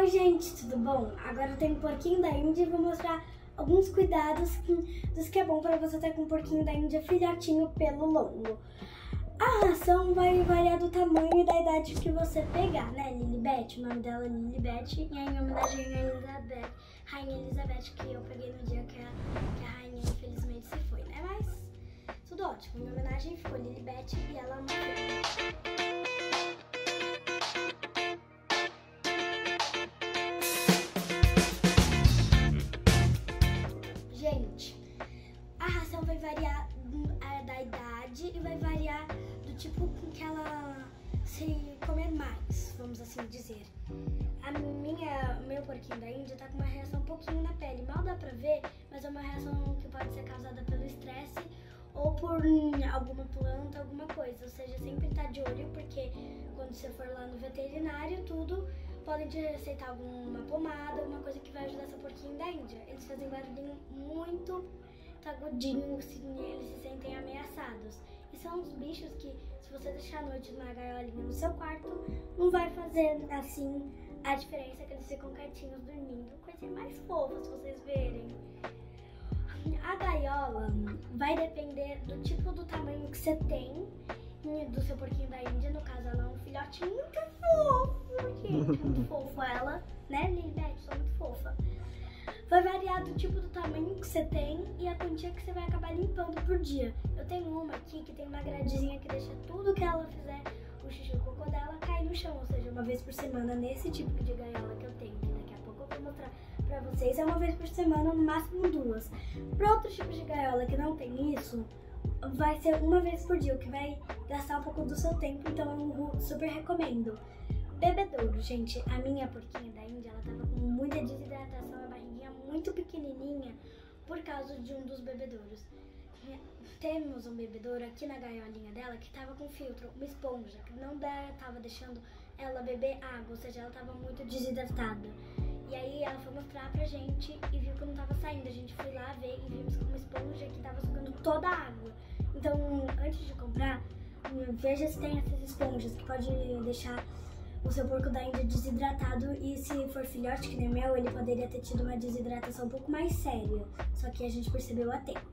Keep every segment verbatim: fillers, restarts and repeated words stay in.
Oi gente, tudo bom? Agora eu tenho um porquinho da Índia e vou mostrar alguns cuidados dos que é bom para você ter com um porquinho da Índia filhotinho pelo longo. A ração vai variar do tamanho e da idade que você pegar, né? Lilibet, o nome dela é Lilibet, e é em homenagem à Elizabeth, Rainha Elizabeth, que eu peguei no dia que a, que a rainha infelizmente se foi, né? Mas tudo ótimo, em homenagem ficou Lilibet e ela morreu. Gente, a ração vai variar da idade e vai variar do tipo com que ela se comer mais, vamos assim dizer. A minha, meu porquinho da Índia tá com uma reação um pouquinho na pele, mal dá pra ver, mas é uma reação que pode ser causada pelo estresse ou por alguma planta, alguma coisa. Ou seja, sempre tá de olho, porque quando você for lá no veterinário, tudo, podem te receitar alguma pomada, alguma coisa que vai ajudar seu porquinho da Índia. Eles fazem barulhinho muito tagudinho, se eles se sentem ameaçados. E são uns bichos que, se você deixar a noite na gaiolinha no seu quarto, não vai fazer, assim, a diferença, que eles ficam quietinhos dormindo. Coisa mais fofa, se vocês verem. A gaiola vai depender do tipo do tamanho que você tem do seu porquinho da Índia. No caso, ela é um filhotinho muito fofo, gente. Muito fofo ela, né, Lilibet? Sou muito fofa. Vai variar do tipo do tamanho que você tem e a quantia que você vai acabar limpando por dia. Eu tenho uma aqui que tem uma gradezinha que deixa tudo que ela fizer, o xixi e o cocô dela, cair no chão. Ou seja, uma vez por semana, nesse tipo de gaiola que eu tenho, que daqui a pouco eu vou mostrar pra vocês, é uma vez por semana, no máximo duas. Para outros tipos de gaiola que não tem isso, vai ser uma vez por dia, o que vai gastar um pouco do seu tempo, então eu super recomendo. Bebedouro, gente, a minha porquinha da Índia, ela tava com muita desidratação, a barriguinha muito pequenininha por causa de um dos bebedouros. Temos um bebedouro aqui na gaiolinha dela que tava com filtro, uma esponja, que não tava deixando ela beber água, ou seja, ela tava muito desidratada. E aí ela foi mostrar pra gente e viu que não tava saindo. A gente foi lá ver e vimos que uma esponja que tava sugando toda a água. Então, antes de comprar, veja se tem essas esponjas que pode deixar o seu porco da Índia desidratado, e se for filhote, que nem o meu, ele poderia ter tido uma desidratação um pouco mais séria, só que a gente percebeu a tempo.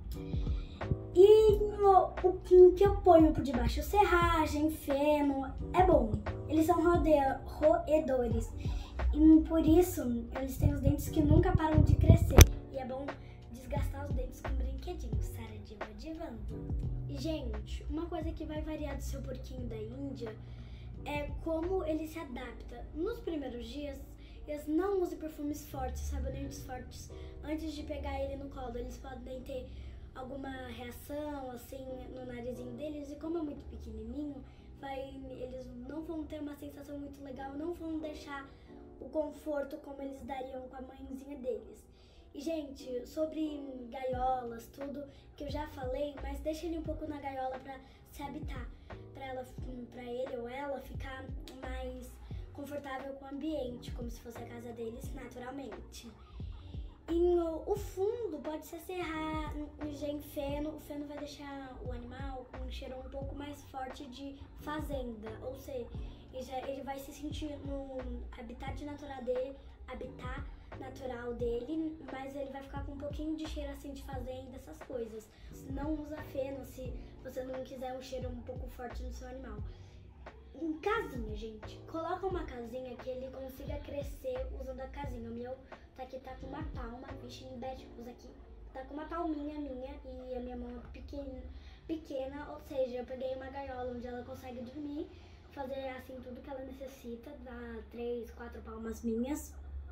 E o, o que eu ponho por debaixo? Serragem, feno, é bom. Eles são rodea, roedores, e por isso eles têm os dentes que nunca param de crescer, e é bom desgastar os dentes com brinquedinhos. Sara Diva divando. E gente, uma coisa que vai variar do seu porquinho da Índia é como ele se adapta. Nos primeiros dias, eles não usam perfumes fortes, sabonetes fortes, antes de pegar ele no colo. Eles podem ter alguma reação, assim, no narizinho deles, e como é muito pequenininho, vai, eles não vão ter uma sensação muito legal, não vão deixar o conforto como eles dariam com a mãezinha deles. E, gente, sobre gaiolas, tudo que eu já falei, mas deixa ele um pouco na gaiola pra se habitar, pra, ela, pra ele ou ela ficar mais confortável com o ambiente, como se fosse a casa deles naturalmente. E no, o fundo pode ser serragem, feno. O feno vai deixar o animal com um cheiro um pouco mais forte de fazenda, ou seja, ele vai se sentir no habitat natural dele, habitat natural dele, mas ele vai ficar com um pouquinho de cheiro assim de fazenda, essas coisas. Não usa feno se você não quiser um cheiro um pouco forte no seu animal. Em casinha, gente, coloca uma casinha que ele consiga crescer usando a casinha. O meu tá aqui, tá com uma palma, bichinho Beth usa aqui, tá com uma palminha minha e a minha mão é pequena, pequena, ou seja, eu peguei uma gaiola onde ela consegue dormir, fazer assim tudo que ela necessita, dá três, quatro palmas minhas.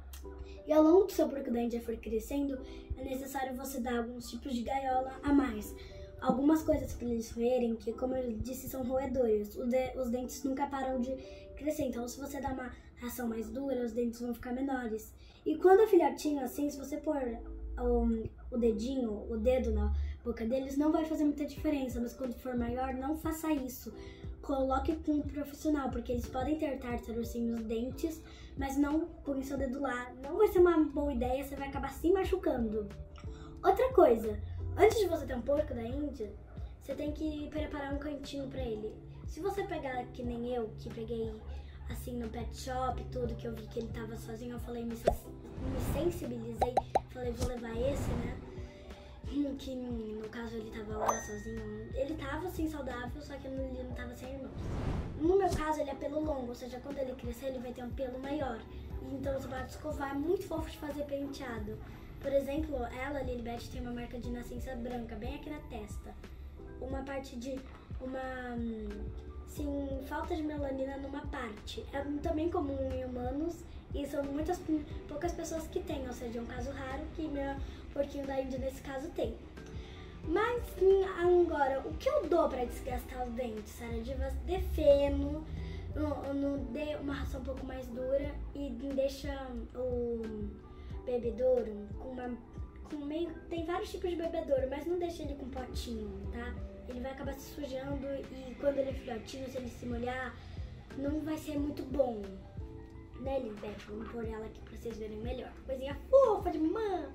E ao longo do seu porco da Índia for crescendo, é necessário você dar alguns tipos de gaiola a mais. Algumas coisas para eles roerem, que como eu disse, são roedores. De, os dentes nunca param de crescer, então se você dá uma ração mais dura, os dentes vão ficar menores. E quando é filhotinho assim, se você pôr um, o dedinho, o dedo na boca deles, não vai fazer muita diferença, mas quando for maior, não faça isso. Coloque com um profissional, porque eles podem ter tártaros sim nos dentes, mas não põe seu dedo lá. Não vai ser uma boa ideia, você vai acabar se machucando. Outra coisa, antes de você ter um porco da Índia, você tem que preparar um cantinho pra ele. Se você pegar que nem eu, que peguei assim, no pet shop, tudo, que eu vi que ele tava sozinho, eu falei, me, me sensibilizei, falei, vou levar esse, né? Que no caso ele tava lá sozinho, ele tava assim saudável, só que ele não tava sem irmãos. No meu caso ele é pelo longo, ou seja, quando ele crescer ele vai ter um pelo maior. Então você pode escovar, é muito fofo de fazer penteado. Por exemplo, ela, a Lilibet, tem uma marca de nascença branca, bem aqui na testa. Uma parte de, uma, sim, falta de melanina numa parte. É também comum em humanos e são muitas, poucas pessoas que têm, ou seja, é um caso raro que meu porquinho da Índia nesse caso tem. Mas agora, o que eu dou pra desgastar os dentes? Saradivas de feno, no, no, dê uma ração um pouco mais dura e deixa o bebedouro com uma, com meio, tem vários tipos de bebedouro, mas não deixa ele com potinho, tá? Ele vai acabar se sujando e quando ele é filhotinho, se ele se molhar, não vai ser muito bom. Né, Lilibet? Vamos pôr ela aqui pra vocês verem melhor. Coisinha fofa de mamãe.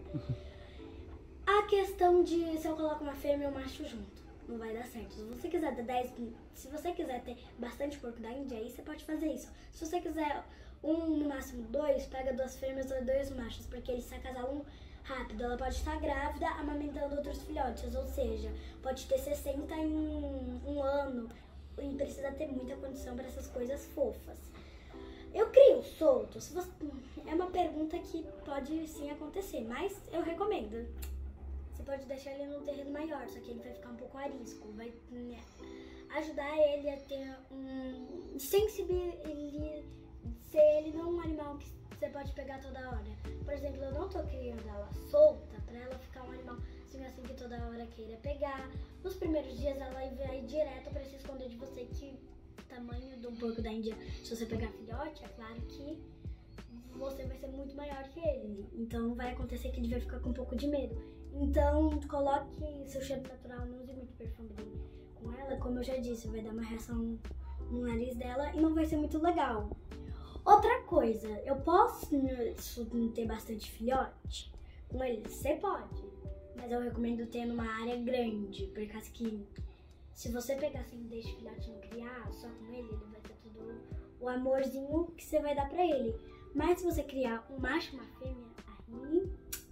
A questão de se eu coloco uma fêmea e um macho junto, não vai dar certo. Se você quiser ter dez, se você quiser ter bastante porco da Índia, aí você pode fazer isso. Se você quiser um, no máximo dois, pega duas fêmeas ou dois machos, porque eles se acasalam rápido. Ela pode estar grávida amamentando outros filhotes, ou seja, pode ter sessenta em um, um ano e precisa ter muita condição para essas coisas fofas. Eu crio solto? Se você, é uma pergunta que pode sim acontecer, mas eu recomendo. Você pode deixar ele num terreno maior, só que ele vai ficar um pouco arisco, vai, né, ajudar ele a ter um sensibilidade, ser ele não um animal que você pode pegar toda hora. Por exemplo, eu não tô criando ela solta pra ela ficar um animal assim, assim que toda hora queira pegar. Nos primeiros dias ela vai direto pra se esconder de você, que tamanho do porco da Índia, se você pegar filhote, é claro que você vai ser muito maior que ele. Então vai acontecer que ele vai ficar com um pouco de medo. Então coloque seu cheiro natural, não use muito perfume com ela. Como eu já disse, vai dar uma reação no nariz dela e não vai ser muito legal. Outra coisa, eu posso ter bastante filhote com ele? Você pode, mas eu recomendo ter numa área grande, por causa que se você pegar assim, deixa o filhotinho criar só com ele, ele vai ter todo o amorzinho que você vai dar pra ele. Mas se você criar um macho e uma fêmea, aí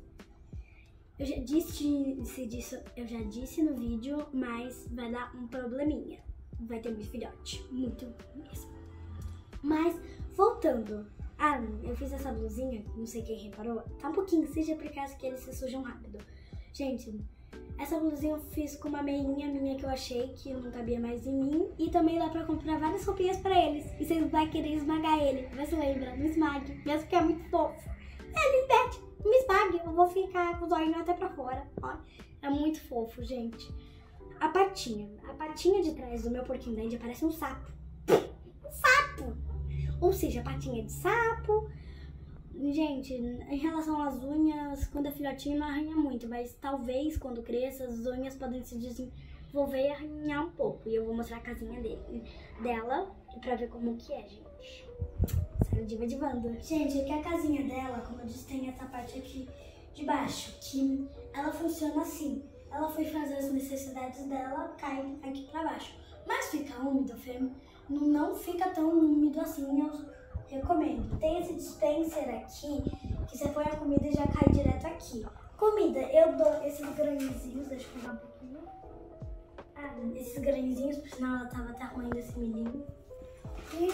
eu já disse, se disso, eu já disse no vídeo, mas vai dar um probleminha. Vai ter muito filhote, muito mesmo. Mas voltando, ah, eu fiz essa blusinha, não sei quem reparou, tá um pouquinho, seja por causa que eles se sujam rápido. Gente, essa blusinha eu fiz com uma meinha minha que eu achei que não cabia mais em mim. E também dá pra comprar várias roupinhas pra eles. E você vai querer esmagar ele. Mas lembra, não esmague, mesmo que é muito fofo. É, Lilibet, me esmague, eu vou ficar com o zóio até pra fora. Ó, é muito fofo, gente. A patinha. A patinha de trás do meu porquinho da Índia parece um sapo. Um sapo! Ou seja, a patinha de sapo. Gente, em relação às unhas, quando é filhotinho não arranha muito, mas talvez quando cresça as unhas podem se desenvolver e arranhar um pouco. E eu vou mostrar a casinha dele, dela pra ver como que é, gente. Saradiva de Wanda. Gente, aqui a casinha dela, como eu disse, tem essa parte aqui de baixo, que ela funciona assim. Ela foi fazer as necessidades dela, cai aqui pra baixo. Mas fica úmido, fêmea, não fica tão úmido assim, eu recomendo. Tem esse dispenser aqui, que você põe a comida e já cai direto aqui. Comida, eu dou esses grãozinhos, deixa eu pegar um pouquinho. Ah, esses grãozinhos, por sinal ela tava até roendo esse milhinho. E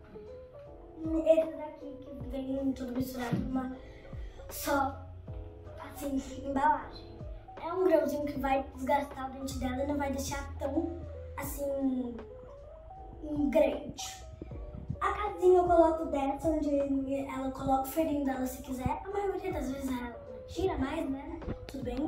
esse daqui, que vem tudo misturado numa só, assim, embalagem. É um grãozinho que vai desgastar o dente dela e não vai deixar tão, assim, grande. A casinha eu coloco dessa, onde ela coloca o feirinho dela se quiser. A maioria das vezes ela tira mais, né? Tudo bem.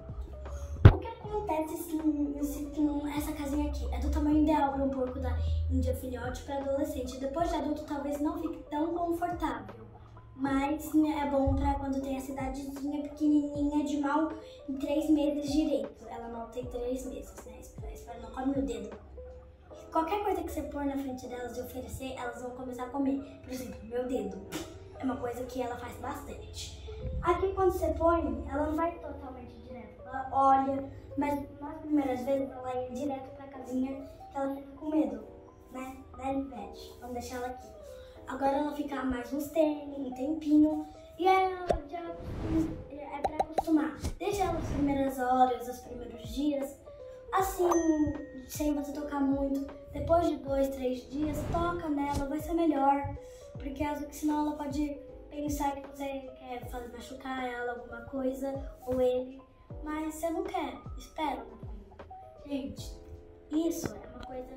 O que acontece se, se essa casinha aqui é do tamanho ideal para um porco da Índia filhote para adolescente. Depois de adulto talvez não fique tão confortável. Mas é bom para quando tem a cidadezinha pequenininha de mal em três meses direito. Ela não tem três meses, né? Espera, não come o dedo. Qualquer coisa que você pôr na frente delas e oferecer, elas vão começar a comer. Por exemplo, meu dedo. É uma coisa que ela faz bastante. Aqui quando você põe, ela não vai totalmente direto. Ela olha, mas nas primeiras vezes ela ia direto pra casinha que ela fica com medo, né? Né, Lilibet? Vamos deixar ela aqui. Agora ela fica mais uns tem, um tempinho. E ela já é pra acostumar. Deixa ela as primeiras horas, os primeiros dias, assim, sem você tocar muito. Depois de dois, três dias, toca nela, vai ser melhor. Porque senão ela pode pensar que você quer fazer machucar ela, alguma coisa, ou ele. Mas você não quer, espera um pouco. Gente, isso é uma coisa...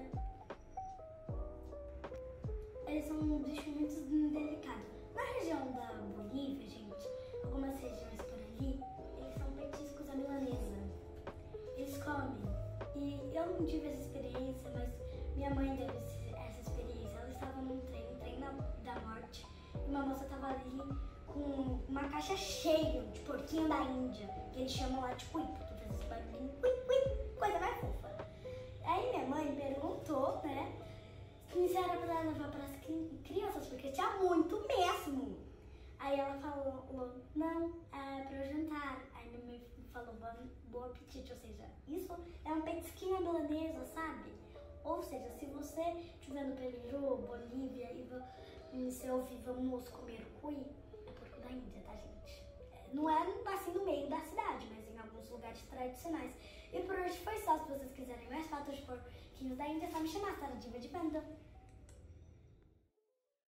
Eles são um bicho muito delicado. Na região da Bolívia, gente, algumas regiões por ali, eles são petiscos à milanesa. Eles comem. E eu não tive essa experiência, mas minha mãe teve essa experiência. Ela estava num trem, um trem da, da morte, e uma moça estava ali com uma caixa cheia de porquinho da Índia, que eles chamam lá de cui, porque faz esse barulhinho, cui, cui, coisa mais fofa. Aí minha mãe perguntou, né, se era pra levar para as crianças, porque tinha muito mesmo. Aí ela falou, não, é para o jantar. Aí minha mãe falou, bom apetite, ou seja, isso é um petisquinho à milanesa, sabe? Ou seja, se você estiver no Peru, Bolívia, e você ouvir vamos comer cui, é porco da Índia, tá, gente? Não é assim no meio da cidade, mas em alguns lugares tradicionais. E por hoje foi só. Se vocês quiserem mais fotos de porquinhos da Índia, é só me chamar, tá? Na Diva de Panda.